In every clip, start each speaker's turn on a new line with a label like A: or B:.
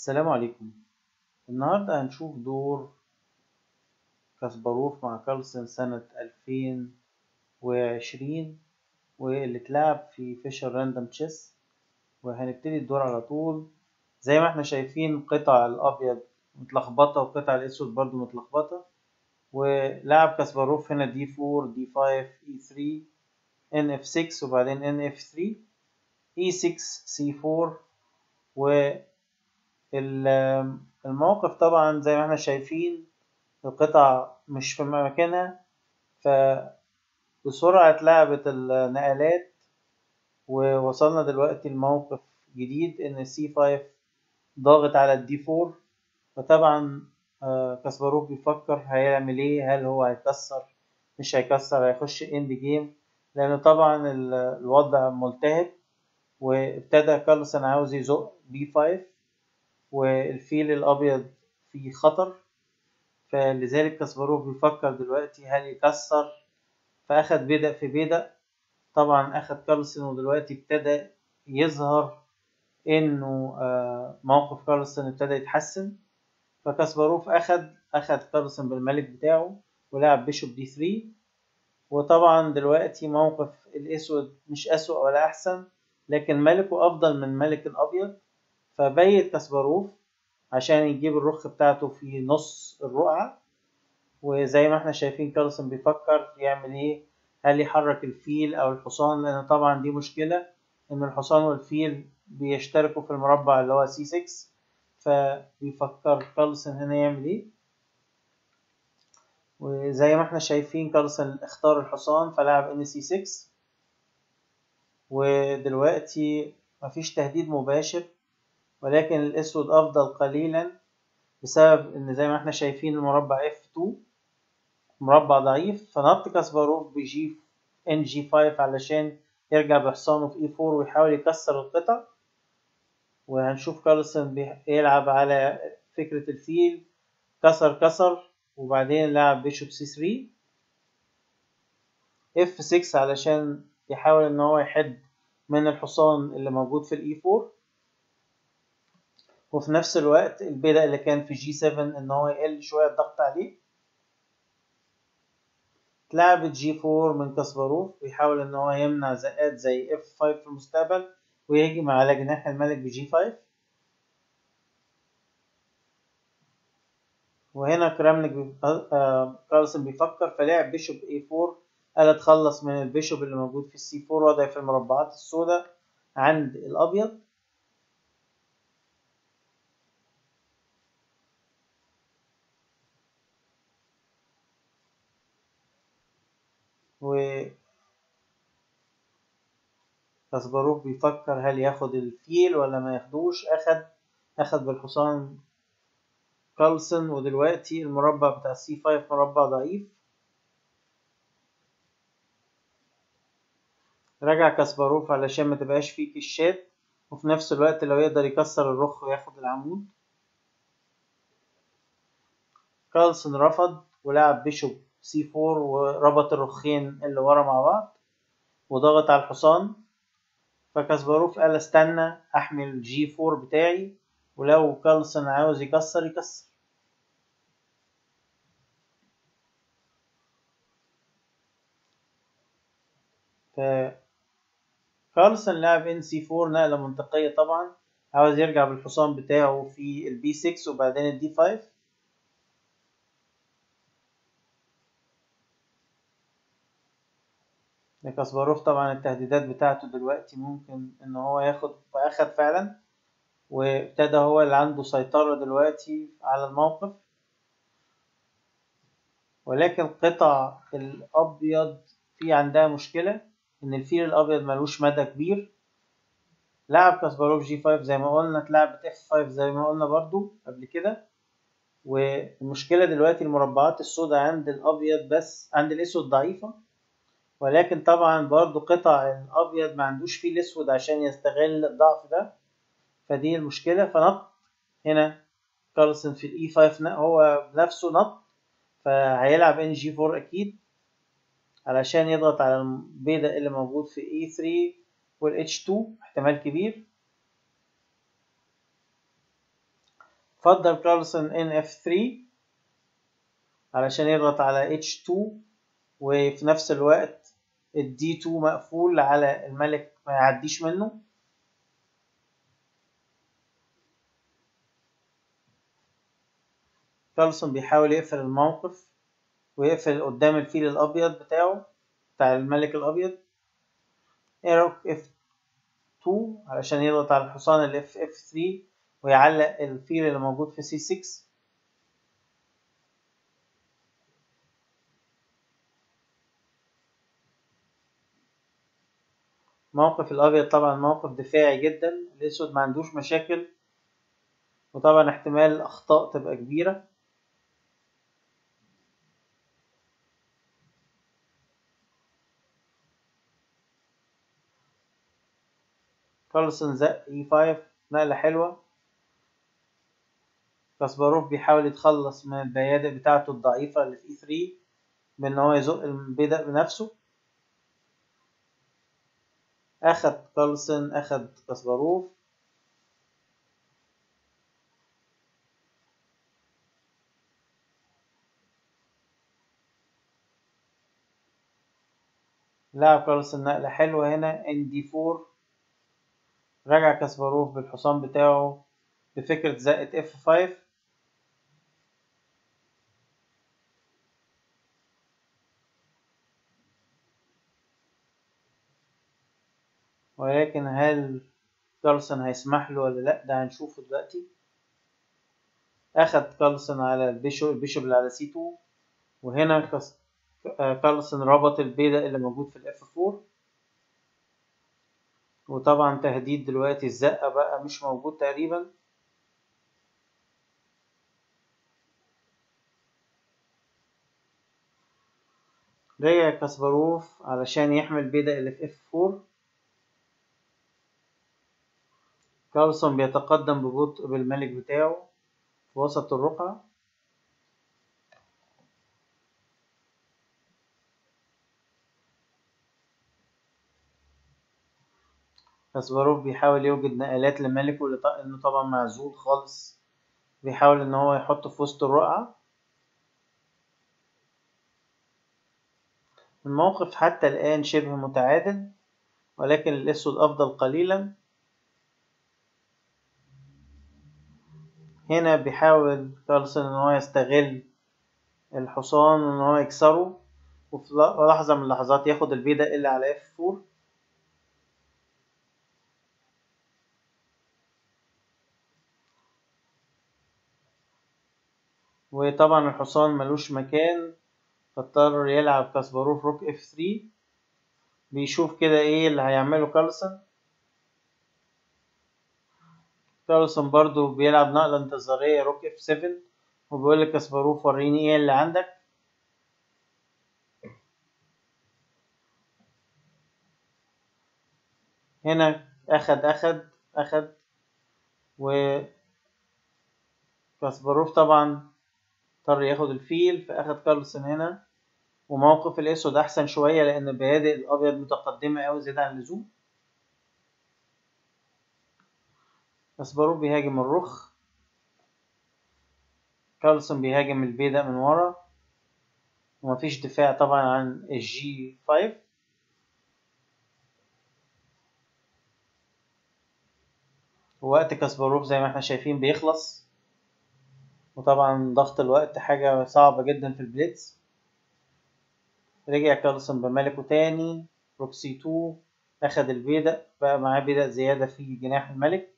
A: السلام عليكم. النهاردة هنشوف دور كاسباروف مع كارلسن سنة 2020 واللي اتلعب في فيشر راندوم تشيس. وهنبتدي الدور على طول. زي ما احنا شايفين قطع الأبيض متلخبطة وقطع الأسود برضو متلخبطة. ولعب كاسباروف هنا D4 D5 E3 NF6 وبعدين NF3 E6 C4. والموقف طبعا زي ما احنا شايفين القطع مش في مكانها، فبسرعة اتلعبت النقلات ووصلنا دلوقتي لموقف جديد ان C5 ضاغط على D4. فطبعا كاسباروف بيفكر هيعمل ايه، هل هو هيكسر مش هيكسر هيخش اند جيم، لان طبعا الوضع ملتهب. وابتدى كارلسن عاوز يزق B5 والفيل الابيض في خطر، فلذلك كاسباروف بيفكر دلوقتي هل يكسر. فأخد بدأ في بدأ، طبعا أخد كارلسن ودلوقتي ابتدى يظهر إنه موقف كارلسن ابتدى يتحسن. فكاسباروف أخد كارلسن بالملك بتاعه ولعب بيشوب D3. وطبعا دلوقتي موقف الأسود مش أسوأ ولا أحسن، لكن ملكه أفضل من ملك الأبيض. فبيت كاسباروف عشان يجيب الرخ بتاعته في نص الرقعة. وزي ما احنا شايفين كارلسن بيفكر يعمل ايه، هل يحرك الفيل او الحصان، لان طبعا دي مشكلة ان الحصان والفيل بيشتركوا في المربع اللي هو C6. فبيفكر كارلسن هنا يعمل ايه. وزي ما احنا شايفين كارلسن اختار الحصان فلعب NC6. ودلوقتي مفيش تهديد مباشر، ولكن الاسود افضل قليلا بسبب ان زي ما احنا شايفين المربع F2 مربع ضعيف. فنط كاسباروف بجي NG5 علشان يرجع بحصانه في E4 ويحاول يكسر القطع. وهنشوف كارلسن بيلعب على فكرة الفيل، كسر وبعدين لعب بيشوب C3 F6 علشان يحاول ان هو يحد من الحصان اللي موجود في الE4. وفي نفس الوقت البدء اللي كان في G7 ان هو يقل شوية الضغط عليه. اتلعبت G4 من كاسباروف بيحاول ان هو يمنع زقات زي F5 في المستقبل ويهجم على جناح الملك بG5. وهنا كارلسن بيفكر فلعب بيشوب A4. قال اتخلص من البيشوب اللي موجود في C4 وضع في المربعات السوداء عند الابيض. وكاسباروف بيفكر هل ياخد الفيل ولا ما ياخدوش. اخد بالحصان كارلسن، ودلوقتي المربع بتاع C5 مربع ضعيف. رجع كاسباروف علشان ما تبقاش فيه كشات، وفي نفس الوقت لو يقدر يكسر الرخ وياخد العمود. كارلسن رفض ولعب بيشوب C4 وربط الرخين اللي ورا مع بعض وضغط على الحصان. فكاسباروف قال استنى احمل G4 بتاعي، ولو كارلسن عاوز يكسر يكسر. فكارلسن لعب NC4 نقلة منطقية طبعا، عاوز يرجع بالحصان بتاعه في الB6 وبعدين الD5. كاسباروف طبعا التهديدات بتاعته دلوقتي ممكن ان هو ياخد، فاخد فعلا وابتدى هو اللي عنده سيطرة دلوقتي على الموقف. ولكن قطع الابيض في عندها مشكلة ان الفيل الابيض ملوش مدى كبير. لعب كاسباروف G5 زي ما قلنا، اتلعبت F5 زي ما قلنا برضو قبل كده. والمشكلة دلوقتي المربعات السوداء عند الابيض بس عند الاسود ضعيفة، ولكن طبعا برضو قطع الابيض ما عندوش فيه الاسود عشان يستغل الضعف ده. فدي المشكلة. فنط هنا كارلسن في الE5 هو بنفسه نط، فهيلعب NG4 اكيد علشان يضغط على البيضة اللي موجود في E3 والH2 احتمال كبير. فضل كارلسن ان F3 علشان يضغط على H2، وفي نفس الوقت ال D2 مقفول على الملك ما يعديش منه. كارلسن بيحاول يقفل الموقف ويقفل قدام الفيل الأبيض بتاعه بتاع الملك الأبيض. روك F2 علشان يضغط على الحصان اللي في F3 ويعلق الفيل اللي موجود في C6. موقف الأبيض طبعا موقف دفاعي جدا، الأسود ما عندوش مشاكل، وطبعا احتمال الأخطاء تبقى كبيرة. كارلسن زق E5 نقلة حلوة. كاسباروف بيحاول يتخلص من البيادق بتاعته الضعيفة اللي في E3 بإن هو يزق البيدق بنفسه. أخد كارلسن، أخد كاسباروف. لعب كارلسن نقلة حلوة هنا ND4. رجع كاسباروف بالحصان بتاعه بفكرة زقة F5. ولكن هل كارلسن هيسمح له ولا لأ؟ ده هنشوفه دلوقتي. أخد كارلسن على البيشوب اللي على C2، وهنا كارلسن ربط البيدق اللي موجود في ال F4. وطبعا تهديد دلوقتي الزقة بقى مش موجود تقريبا. رجع كاسباروف علشان يحمي البيدق اللي في F4. كارلسن بيتقدم ببطء بالملك بتاعه في وسط الرقعة. كاسباروف بيحاول يوجد نقلات لملكه لأنه طبعا معزول خالص، بيحاول إن هو يحطه في وسط الرقعة. الموقف حتى الآن شبه متعادل، ولكن الأسود أفضل قليلا. هنا بيحاول كارلسن إن هو يستغل الحصان إن هو يكسره، وفي لحظة من اللحظات ياخد البيدق اللي على F4. وطبعا الحصان ملوش مكان، فاضطر يلعب كاسباروف روك F3. بيشوف كده ايه اللي هيعمله كارلسن. كارلسن برضو بيلعب نقلة انتظارية روك F7، وبيقول لكاسباروف وريني ايه اللي عندك. هنا أخد وكاسباروف طبعا اضطر ياخد الفيل، فأخد كارلسن هنا. وموقف الأسود أحسن شوية لأن بيادق الأبيض متقدمة أوي زيادة عن اللزوم. كاسباروف بيهاجم الرخ، كارلسن بيهاجم البيدق من ورا، ومفيش دفاع طبعا عن الجي 5. ووقت كاسباروف زي ما احنا شايفين بيخلص، وطبعا ضغط الوقت حاجة صعبة جدا في البليتز. رجع كارلسن بملكه تاني روك C2، أخد البيدق، بقى معاه بيدق زيادة في جناح الملك.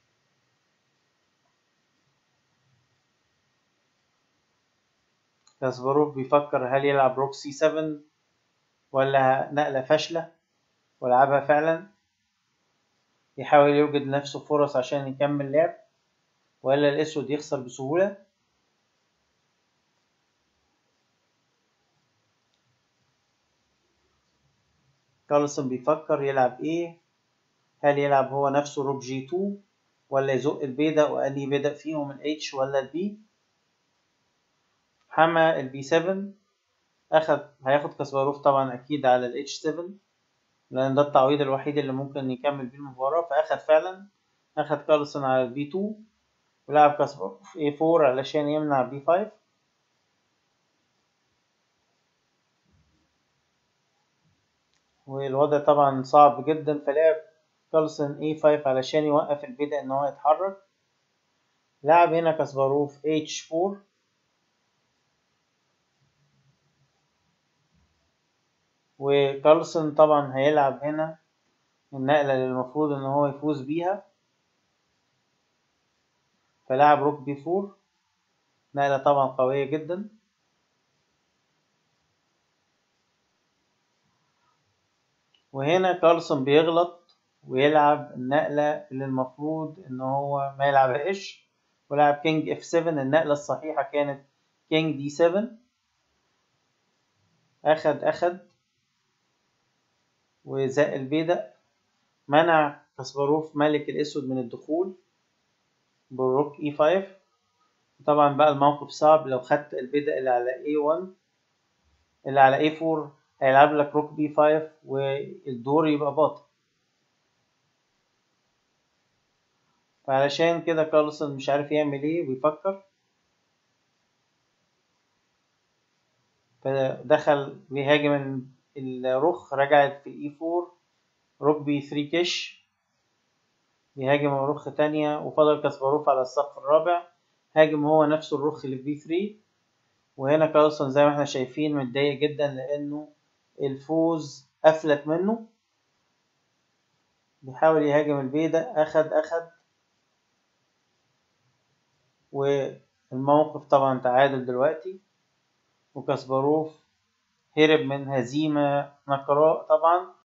A: كاسباروف بيفكر هل يلعب روك C7 ولا نقلة فاشلة ولعبها فعلا، يحاول يوجد لنفسه فرص عشان يكمل لعب ولا الأسود يخسر بسهولة. كارلسن بيفكر يلعب ايه، هل يلعب هو نفسه روك G2 ولا يزق البيدق، وأنهي بيدق فيهم الH ولا الB. حمى البي 7، هياخد كاسباروف طبعا أكيد على الاتش 7 لأن ده التعويض الوحيد اللي ممكن يكمل بيه المباراة، فأخد فعلا. أخد كارلسن على البي 2، ولعب كاسباروف A4 علشان يمنع B5. والوضع طبعا صعب جدا، فلعب كارلسن A5 علشان يوقف البيدا ان هو يتحرك. لعب هنا كاسباروف H4، وكارلسن طبعا هيلعب هنا النقلة اللي المفروض ان هو يفوز بيها، فلعب روك B4، نقلة طبعا قوية جدا. وهنا كارلسن بيغلط ويلعب النقلة اللي المفروض ان هو ما يلعبهاش، ولعب كينج F7. النقلة الصحيحة كانت كينج D7. أخد وزق البيدق، منع كاسباروف ملك الأسود من الدخول بالروك E5. طبعا بقى الموقف صعب، لو خدت البيدق اللي على A1 اللي على A4 هيلعب لك روك B5 والدور يبقى باطل. فعلشان كده كارلسن مش عارف يعمل ايه ويفكر، فدخل بيهاجم الرخ. رجعت في الاي 4 روك بي 3 كش، بيهاجم رخ تانية، وفضل كاسباروف على الصف الرابع. هاجم هو نفسه الرخ اللي في بي 3. وهنا كارلسون زي ما احنا شايفين متضايق جدا لانه الفوز افلت منه. بيحاول يهاجم البيضة، اخد والموقف طبعا تعادل دلوقتي، وكاسباروف هرب من هزيمة نقراء طبعا